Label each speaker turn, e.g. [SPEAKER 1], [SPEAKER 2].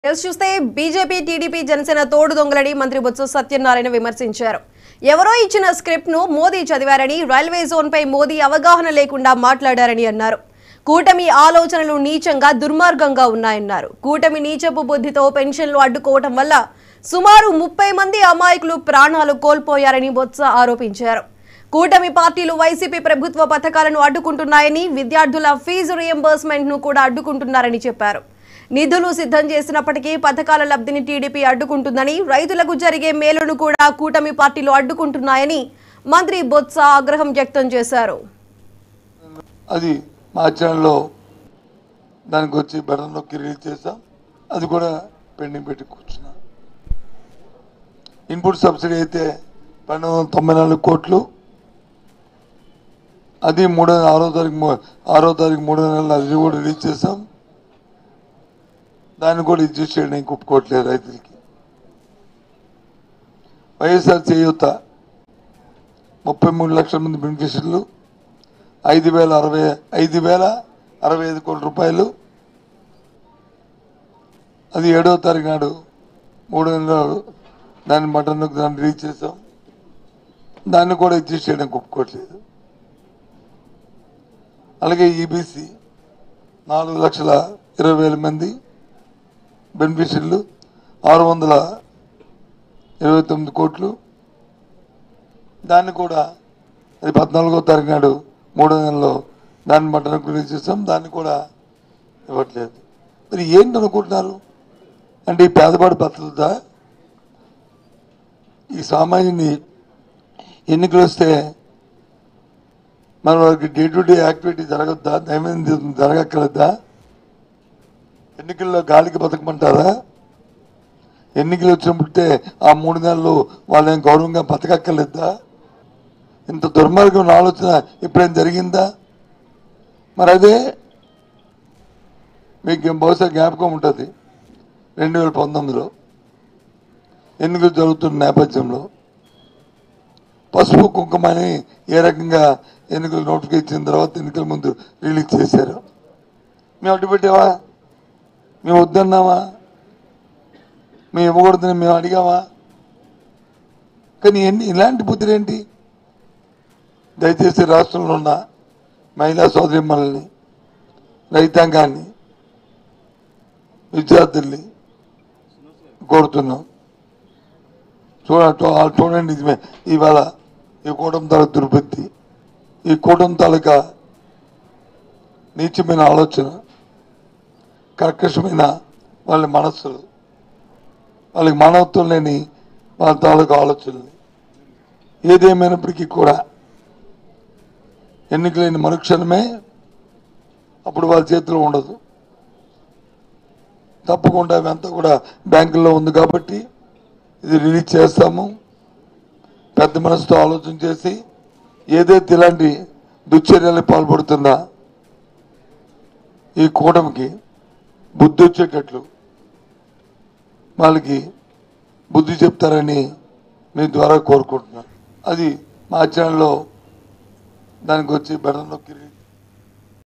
[SPEAKER 1] చూస్తే BJP TDP Janasena తోడు దొంగలని మంత్రి బొత్స సత్యనారాయణ విమర్శించారు. ఎవరో ఇచ్చిన స్క్రిప్ట్ ను మోదీ చదివారని, రైల్వే జోన్ పై మోదీ అవగాహన లేకుండా మాట్లాడారని అన్నారు. కూటమి ఆలోచనలు నీచంగా దుర్మార్గంగా ఉన్నాయన్నారు. కూటమి నీచపు బుద్ధితో పెన్షన్లు అడ్డుకోవడం వల్ల సుమారు 30 మంది అమాయకులు ప్రాణాలు కోల్పోయారని బొత్స ఆరోపించారు. కూటమి పార్టీలు వైసీపీ ప్రభుత్వ పథకాలను అడ్డుకుంటున్నాయని, విద్యార్థుల ఫీజు రియంబర్స్మెంట్ ను కూడా అడ్డుకుంటున్నారని చెప్పారు. నిధులు సిద్ధం చేసినప్పటికీ పథకాల లబ్ధిని టీడీపీ అడ్డుకుంటుందని, రైతులకు జరిగే మేలును కూడా కూటమి పార్టీలు అడ్డుకుంటున్నాయని మంత్రి బొత్స ఆగ్రహం వ్యక్తం చేశారు.
[SPEAKER 2] అది మా ఛానల్లో దానికి వచ్చి బటన్ నొక్కి రిలీజ్ చేసాం. అది కూడా పెండింగ్ పెట్టి కూర్చున్నా. ఇన్పుట్ సబ్సిడీ అయితే 1294 కోట్లు, అది 6వ తారీఖు 3వ నెల అది కూడా రిలీజ్ చేసాం. దాన్ని కూడా అడ్జస్ట్ చేయడానికి ఒప్పుకోవట్లేదు రైతులకి. వైఎస్ఆర్ చేయూత 33 లక్షల మంది బెనిఫిషియర్లు, 5,065 కోట్ల రూపాయలు. అది 7వ తారీఖు నాడు 3వ నెల దాన్ని మటన్ దాన్ని రిలీజ్ చేసాం. దాన్ని కూడా అడ్జస్ట్ చేయడానికి ఒప్పుకోవట్లేదు. అలాగే ఈబీసీ 4,20,000 మంది బెనిఫిషియర్లు, 629 కోట్లు. దాన్ని కూడా అది 14వ తారీఖు నాడు 3వ నెలలో దాన్ని మటన్ రిలీజ్ చేస్తాం. దాన్ని కూడా ఇవ్వట్లేదు. మరి ఏంటి అనుకుంటున్నారు? అంటే ఈ పేదవాడి బతుకుతా, ఈ సామాన్యుని ఎన్నికలు వస్తే మన వారికి డే టు డే యాక్టివిటీ జరగద్దా? దైనందిన జరగక్కర్లేదా? ఎన్నికల్లో గాలికి బతకమంటారా? ఎన్నికలు వచ్చినప్పుడే ఆ 3 నెలలు వాళ్ళని గౌరవంగా బతకక్కర్లేదా? ఇంత దుర్మార్గం ఆలోచన ఎప్పుడైనా జరిగిందా? మరి అదే మీకు బహుశా జ్ఞాపకం ఉంటుంది. 2019లో ఎన్నికలు జరుగుతున్న నేపథ్యంలో పసుపు కుంకుమని ఏ రకంగా ఎన్నికలు నోటిఫికేషన్ ఇచ్చిన తర్వాత ఎన్నికల ముందు రిలీజ్ చేశారు. మేము అడ్డుపెట్టావా? మేము వద్దన్నామా? మేము ఇవ్వకూడదని మేము అడిగామా? కానీ ఇలాంటి బుద్ధులేంటి? దయచేసి రాష్ట్రంలో ఉన్న మహిళా సోదరిమణుల్ని, రైతాంగాన్ని, విద్యార్థుల్ని కోరుతున్నాం. చూడండి, ఇవాళ ఈ కూటమి తాలూకా దుర్బుద్ధి, ఈ కూటమి తాలూకా నీచమైన ఆలోచన, కర్కశమైన వాళ్ళ మనస్సులు, వాళ్ళకి మానవత్వం లేని వాళ్ళ తాలూకా ఆలోచనలు, ఏదేమైనప్పటికీ కూడా ఎన్నికలైన మరుక్షణమే అప్పుడు వాళ్ళ చేతిలో ఉండదు. తప్పకుండా అవంతా కూడా బ్యాంకుల్లో ఉంది కాబట్టి ఇది రిలీజ్ చేస్తాము. పెద్ద మనసుతో ఆలోచన చేసి ఏదైతే ఇలాంటి దుశ్చర్యలకు పాల్పడుతున్నా ఈ కూటమికి బుద్ధి వచ్చేటట్లు వాళ్ళకి బుద్ధి చెప్తారని మీ ద్వారా కోరుకుంటున్నాను. అది మా ఛానల్లో దానికి వచ్చి బటన్ నొక్కి